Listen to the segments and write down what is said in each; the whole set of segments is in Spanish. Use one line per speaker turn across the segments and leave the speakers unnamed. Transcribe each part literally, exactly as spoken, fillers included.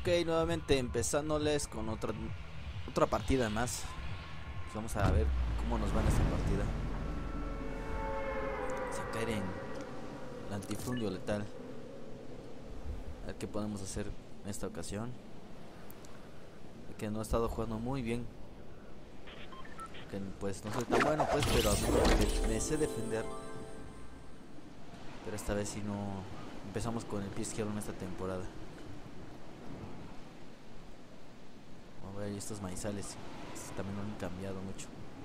Ok, nuevamente empezándoles con otra otra partida más. Pues vamos a ver cómo nos va en esta partida. Vamos a caer en el antifundio letal. A ver qué podemos hacer en esta ocasión. Que no he estado jugando muy bien. Que pues no soy tan bueno pues, pero al menos me, me sé defender. Pero esta vez sí no empezamos con el pie izquierdo en esta temporada. Vamos a ver estos maizales. Estos también no han cambiado mucho.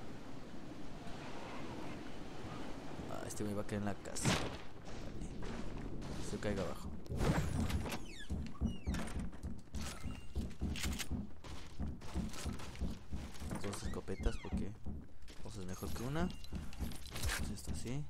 Ah, este me va a caer en la casa. Vale. Se caiga abajo. Dos escopetas porque dos es mejor que una. Entonces esto así.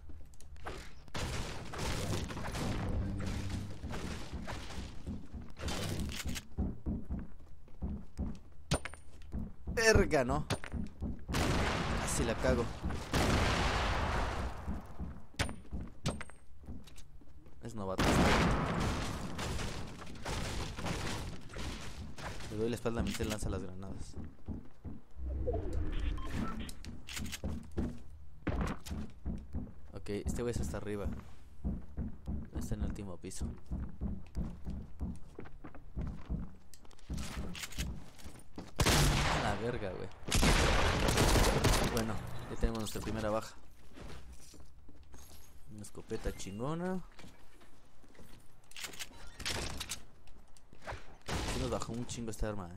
Verga, ¿no? Casi la cago. Es novato. Le doy la espalda a mí, te lanza las granadas. Ok, este güey está hasta arriba. Está en el último piso. A la verga, güey. Bueno, ya tenemos nuestra primera baja. Una escopeta chingona. Sí nos bajó un chingo esta arma, eh.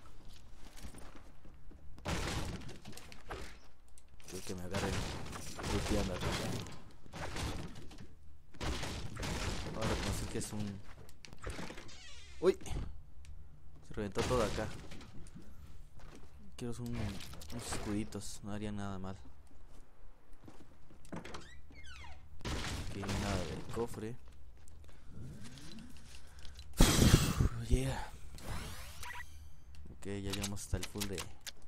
Creo que me agarren luteando acá. Ahora reconocer que es un... ¡Uy! Se reventó todo acá. Quiero un, unos escuditos, no haría nada mal. Aquí no hay nada del cofre. Yeah. Ok, ya llegamos hasta el full de...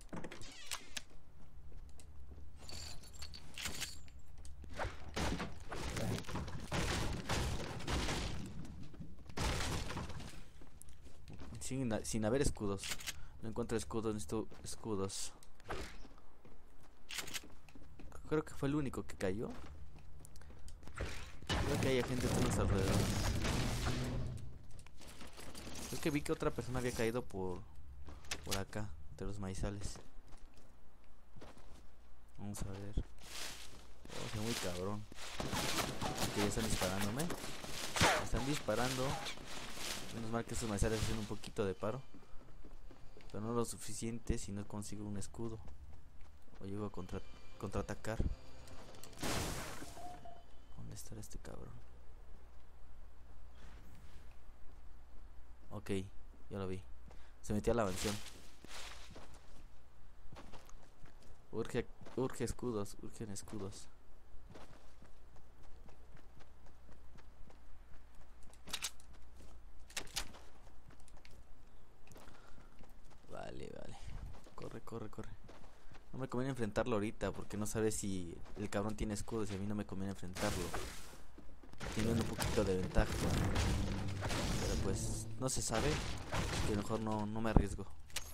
Sin, sin haber escudos. No encuentro escudos, necesito escudos. Creo que fue el único que cayó. Creo que hay gente a nuestro alrededor. Creo que vi que otra persona había caído por por acá, entre los maizales. Vamos a ver. Oh, soy muy cabrón. Ok, ya están disparándome. Me están disparando. Menos mal que estos maizales hacen un poquito de paro. Pero no lo suficiente si no consigo un escudo. O llego a contra, contraatacar. ¿Dónde estará este cabrón? Ok, ya lo vi. Se metió a la mansión. Urge, urge escudos, urgen escudos. Vale, vale. Corre, corre, corre. No me conviene enfrentarlo ahorita porque no sabes si el cabrón tiene escudos y a mí no me conviene enfrentarlo. Tiene un poquito de ventaja. Pero pues no se sabe. Que mejor no, no me arriesgo.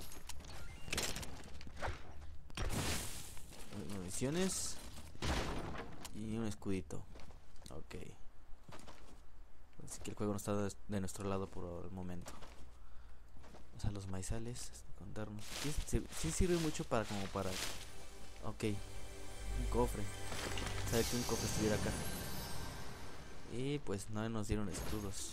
Municiones. Y un escudito. Ok. Así que el juego no está de nuestro lado por el momento. O sea, los maizales, contarnos. Sí, sí, sí sirve mucho para como para... Ok. Un cofre. Sabe que un cofre estuviera acá. Y pues no nos dieron escudos.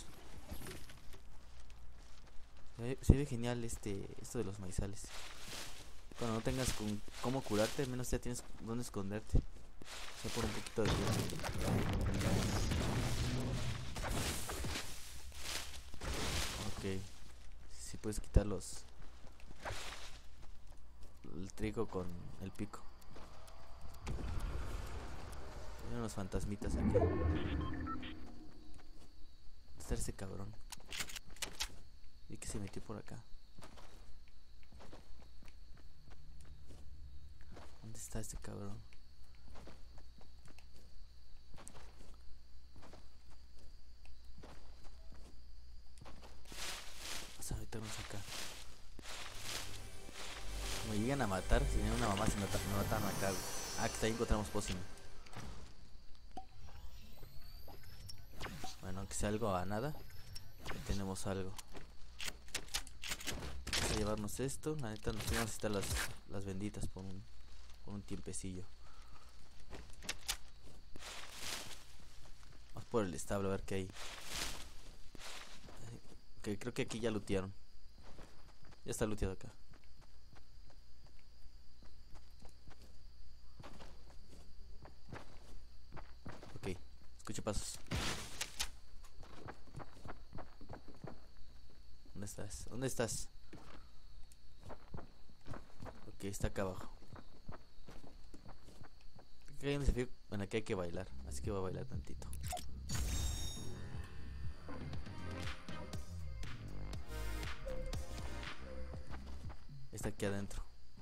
Se ve, se ve genial este esto de los maizales. Cuando no tengas con cómo curarte, al menos ya tienes dónde esconderte. O sea, por un poquito de tiempo. Ok. Si puedes quitar los el trigo con el pico. Hay unos fantasmitas aquí. ¿Dónde está ese cabrón? Y que se metió por acá. ¿Dónde está este cabrón? Vamos a meternos acá. llegan a matar, si viene una mamá se mata, me matan acá, güey. Ah, que ahí encontramos pócima. Bueno, que sea algo a nada. Ya tenemos algo. Vamos a llevarnos esto. La neta nos vamos a necesitar las, las benditas por un, por un tiempecillo. Vamos por el establo a ver qué hay. Okay, creo que aquí ya lootearon. Ya está looteado acá. Ok, escucho pasos. ¿Dónde estás? ¿Dónde estás? Ok, está acá abajo. Creo que hay un desafío en el que hay que bailar, así que voy a bailar tantito. Está aquí adentro.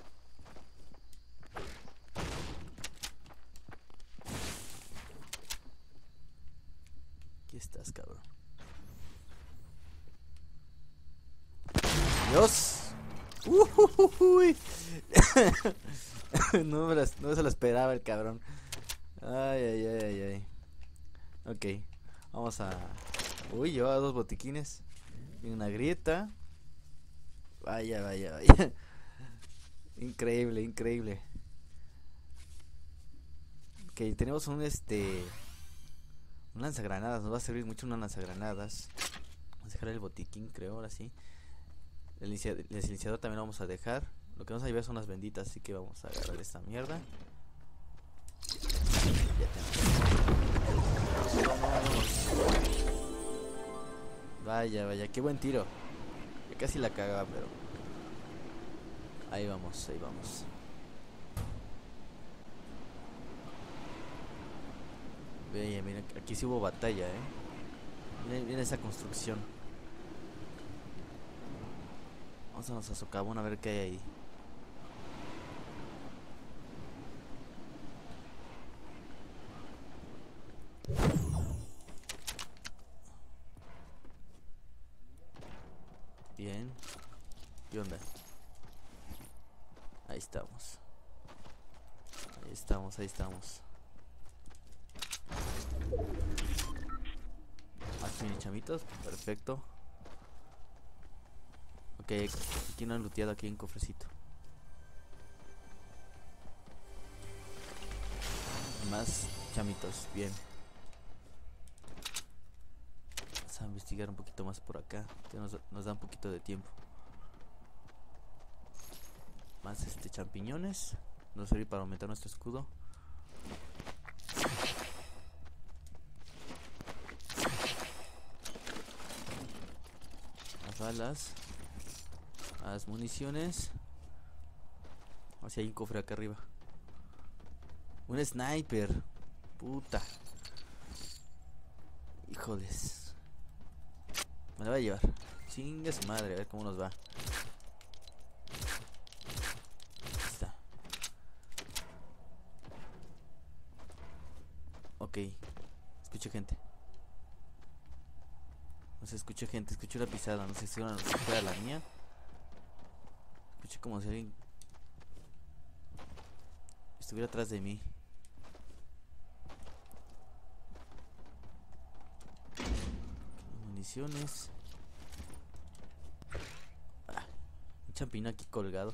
Aquí estás, cabrón. ¡Dios! ¡Uy! no, me las, no se lo esperaba el cabrón. Ay, ay, ay, ay, ay. Ok, vamos a... Uy, lleva dos botiquines y una grieta. Vaya, vaya, vaya. Increíble, increíble. Ok, tenemos un este... un lanzagranadas, nos va a servir mucho un lanzagranadas. Vamos a dejar el botiquín, creo, ahora sí. El, inicia el silenciador también lo vamos a dejar. Lo que vamos a llevar son las benditas, así que vamos a agarrar esta mierda. Ya tenemos. Vaya, vaya, qué buen tiro. Ya casi la cagaba, pero... Ahí vamos, ahí vamos. Vaya, mira, aquí sí hubo batalla, eh. Miren, miren esa construcción. Vamos a socavón a ver qué hay ahí. Bien. ¿Qué onda? Ahí estamos. Ahí estamos, ahí estamos. Más mini chamitos, perfecto. Ok, aquí no han looteado, aquí hay un cofrecito. Más chamitos, bien. Vamos a investigar un poquito más por acá, que nos, nos da un poquito de tiempo. Más este champiñones. Nos sirve para aumentar nuestro escudo. Las balas. Las municiones. O sea, hay un cofre acá arriba. Un sniper. Puta. Híjoles. Me la voy a llevar. Chinga su madre, a ver cómo nos va. Ahí está. Ok. Escucho gente. No sé, escucho gente, escucho la pisada. No sé si era la mía. Escuché como si alguien estuviera atrás de mí. Municiones. Ah, un champiñón aquí colgado.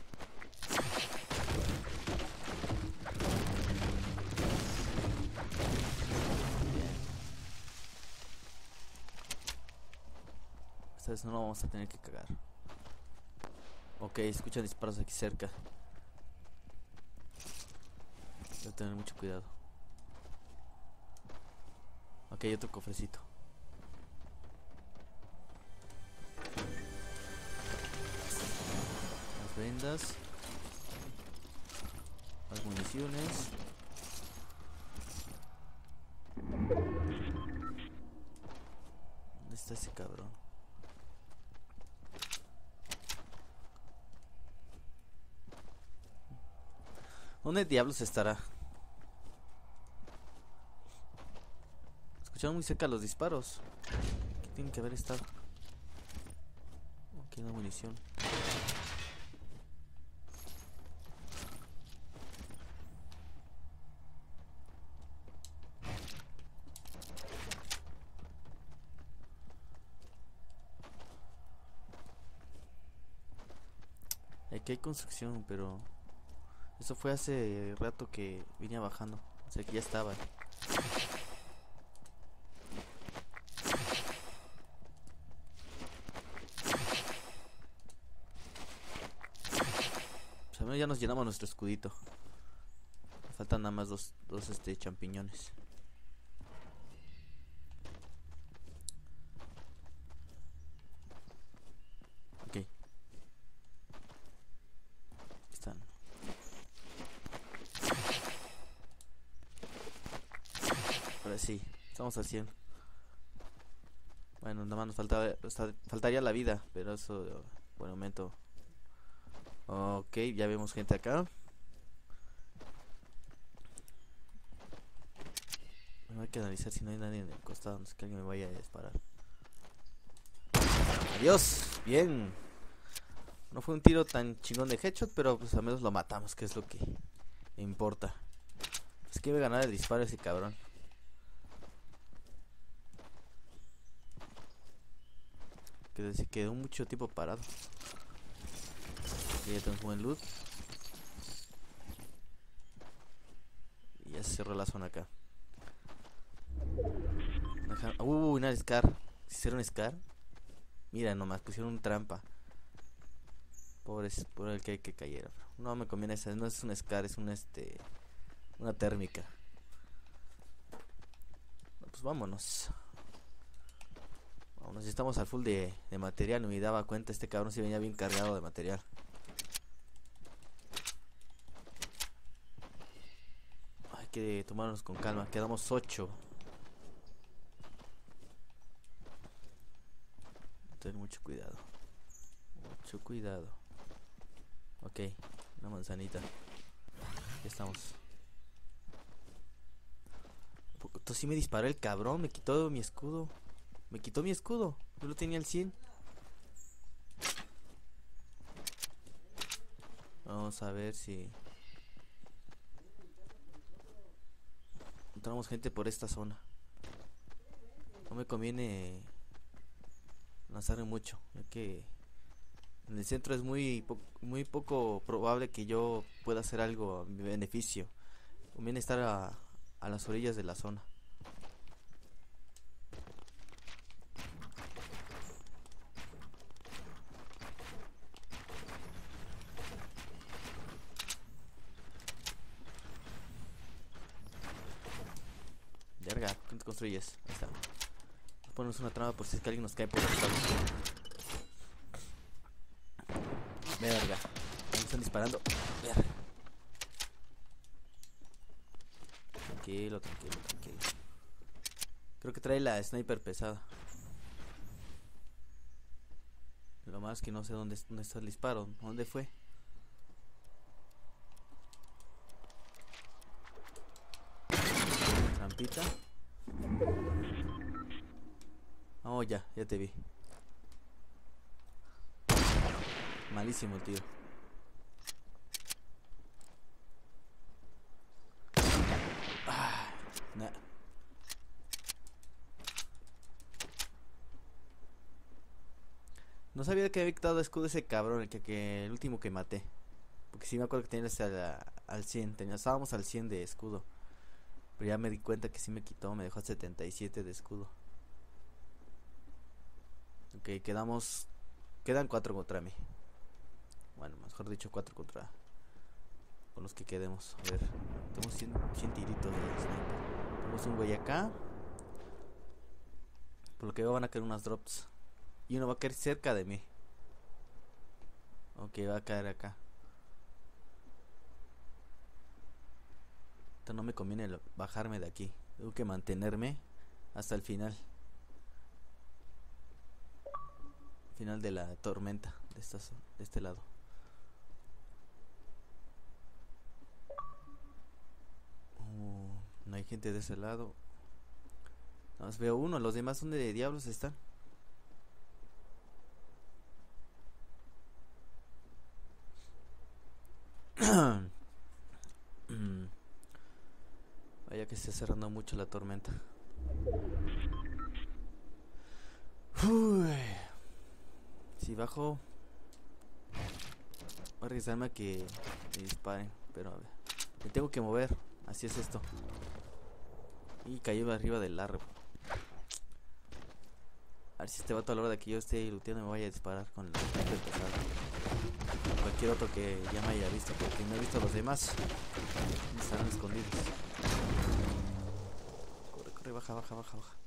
Bien. Esta vez no lo vamos a tener que cagar. Ok, escuchan disparos aquí cerca. Voy a tener mucho cuidado. Ok, hay otro cofrecito. Las vendas. Las municiones. ¿Dónde está ese cabrón? ¿Dónde diablos estará? Escucharon muy cerca los disparos. ¿Qué tienen que haber estado? Aquí no hay munición. Aquí hay construcción, pero eso fue hace rato que vine bajando. O sea que ya estaba. Pues al menos ya nos llenamos nuestro escudito. Faltan nada más dos, dos este, champiñones. Ok. Están. Ahora sí, estamos al cien. Bueno, nada más nos falta, faltaría la vida, pero eso por el momento. Ok, ya vemos gente acá. Bueno, hay que analizar si no hay nadie en el costado, no es que alguien me vaya a disparar. Adiós, bien. No fue un tiro tan chingón de headshot, pero pues al menos lo matamos, que es lo que importa. Es que iba a ganar el disparo ese cabrón. Que se quedó mucho tiempo parado. Y ya tenemos buen loot. Y ya se cerró la zona acá. Uy, uh, una Scar. ¿Hicieron Scar? Mira nomás, pusieron trampa. Pobres, por el que hay que cayera. No me conviene esa, no es un Scar, es un este. Una térmica. Pues vámonos. Vámonos, estamos al full de, de material. No me daba cuenta, este cabrón si venía bien cargado de material. Hay que tomarnos con calma, quedamos ocho. Tener mucho cuidado. Mucho cuidado. Ok, una manzanita. Ya estamos. Entonces sí me disparó el cabrón, me quitó mi escudo. Me quitó mi escudo. Yo lo tenía al cien. Vamos a ver si encontramos gente por esta zona. No me conviene lanzarme mucho, ya que en el centro es muy po muy poco probable que yo pueda hacer algo a mi beneficio. Conviene estar a, a las orillas de la zona. Verga, ¿cómo te construyes? Ahí está. Ponemos una trama por si es que alguien nos cae por los lados. Verga, me están disparando. Verga. Tranquilo, tranquilo, tranquilo. Creo que trae la sniper pesada. Lo más que no sé dónde, dónde está el disparo. ¿Dónde fue? Trampita. Oh, ya, ya te vi. Malísimo el tiro. Ah, nah. No sabía que había quitado escudo ese cabrón, el que, que el último que maté. Porque sí me acuerdo que tenía ese al, al cien, tenía, estábamos al cien de escudo. Pero ya me di cuenta que sí me quitó, me dejó setenta y siete de escudo. Ok, quedamos, quedan cuatro contra mí. Bueno, mejor dicho cuatro contra con los que quedemos. A ver, tenemos cien, cien tiritos de sniper. Tenemos un güey acá. Por lo que veo van a caer unas drops. Y uno va a caer cerca de mí. Ok, va a caer acá. Entonces no me conviene bajarme de aquí. Tengo que mantenerme hasta el final. Final de la tormenta de, estas, de este lado. Uh, no hay gente de ese lado. Nada más veo uno. Los demás, ¿dónde de diablos están? Vaya que se está cerrando mucho la tormenta. Uy. Si bajo. Voy a regresarme a que me disparen. Pero a ver. Me tengo que mover. Así es esto. Y cayó arriba del árbol. A ver si este vato a la hora de que yo esté looteando me vaya a disparar con la sniper pesada. Cualquier otro que ya me haya visto, porque no he visto a los demás. Estarán escondidos. Corre, corre, baja, baja, baja, baja.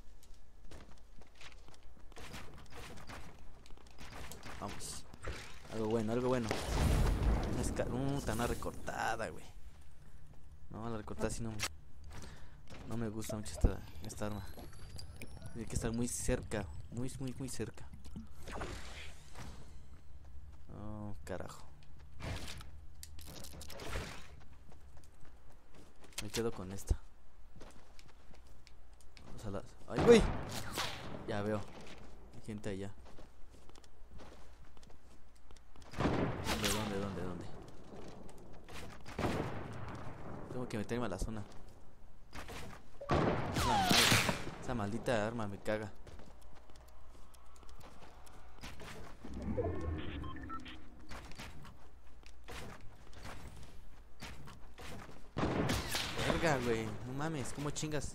Vamos. Algo bueno, algo bueno. Una escala, uh, una recortada, güey. No, la recortada sí no. No me gusta mucho esta, esta arma. Tiene que estar muy cerca. Muy, muy, muy cerca. Oh, carajo. Me quedo con esta. Vamos a las... ¡Ay, güey! Ya veo. Hay gente allá. ¿Dónde, dónde, dónde, dónde? Tengo que meterme a la zona. Esa, madre, esa maldita arma me caga. Verga, güey. No mames, ¿cómo chingas?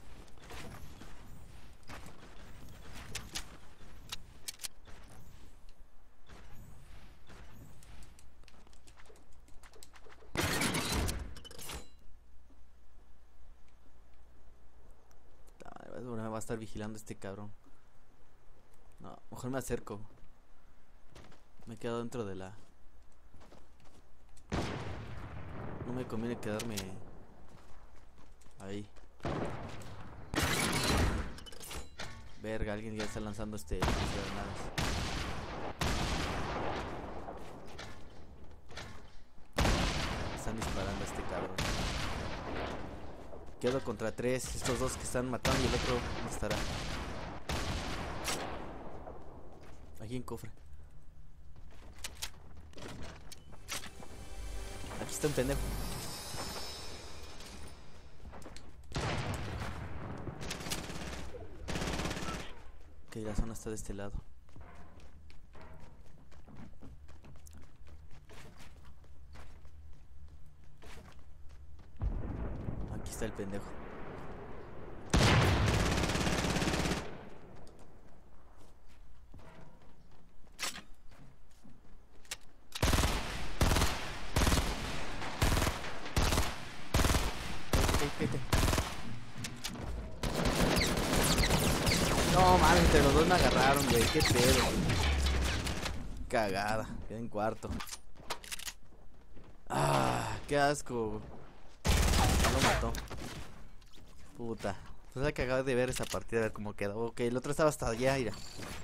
Me va a estar vigilando este cabrón. No, mejor me acerco. Me he quedado dentro de la... No me conviene quedarme ahí. Verga, alguien ya está lanzando este granadas. Están disparando a este cabrón. Quedo contra tres, estos dos que están matando y el otro no estará. Aquí en cofre. Aquí está un pendejo. Ok, la zona está de este lado. Aquí está el pendejo. No mames, entre los dos me agarraron, güey. Qué pedo. Cagada. Quedé en cuarto. Ah, qué asco. No lo mató. Puta. Pues hay que acabar de ver esa partida, a ver cómo quedó. Ok, el otro estaba hasta allá, mira.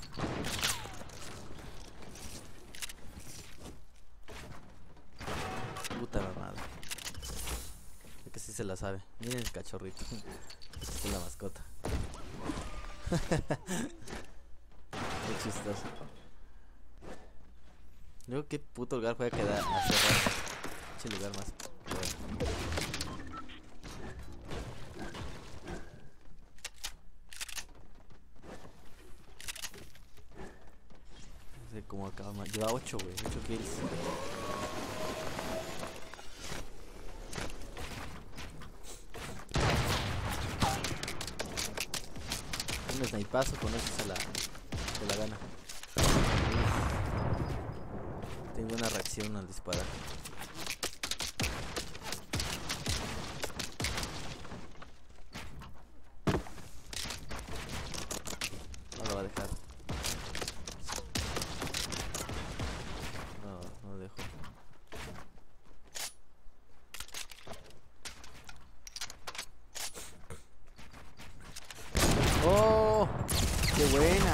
Puta mamada. Creo que sí se la sabe. Miren el cachorrito. Esta es la mascota. Qué chistoso. Luego qué puto lugar voy a quedar a cerrar. Ese lugar más. Bueno. No sé cómo acaba mal. Lleva ocho, güey. ocho kills. Un snipazo con eso se la, se la gana. Tengo una reacción al disparar. No lo va a dejar. No, no lo dejo. ¡Oh! ¡Qué buena!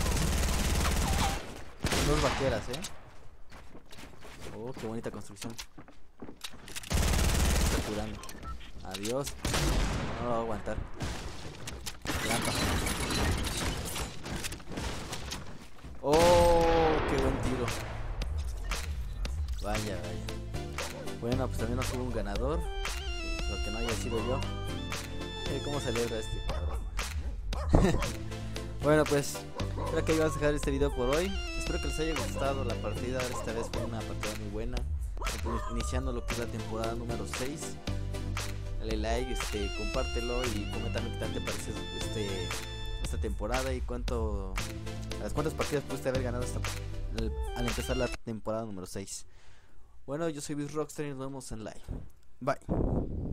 Son dos vaqueras, ¿eh? Oh, qué bonita construcción. Está curando. Adiós. No lo va a aguantar. Trampa. Oh, qué buen tiro. Vaya, vaya. Bueno, pues también nos hubo un ganador. Lo que no haya sido yo. Eh, ¿Cómo celebra este cabrón? Bueno, pues creo que iba a dejar este video por hoy. Espero que les haya gustado la partida. Esta vez fue una partida muy buena. iniciando lo que es la temporada número seis. Dale like, este, compártelo y coméntame qué tal te parece este, esta temporada y cuánto, las cuántas partidas pudiste haber ganado esta, al, al empezar la temporada número seis. Bueno, yo soy BizRockstar y nos vemos en live. Bye.